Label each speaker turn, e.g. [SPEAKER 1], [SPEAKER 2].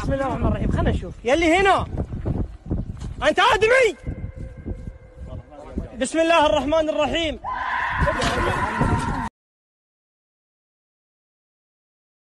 [SPEAKER 1] بسم الله الرحمن الرحيم. خلنا نشوف يلي هنا. انت ادمي. بسم الله الرحمن الرحيم.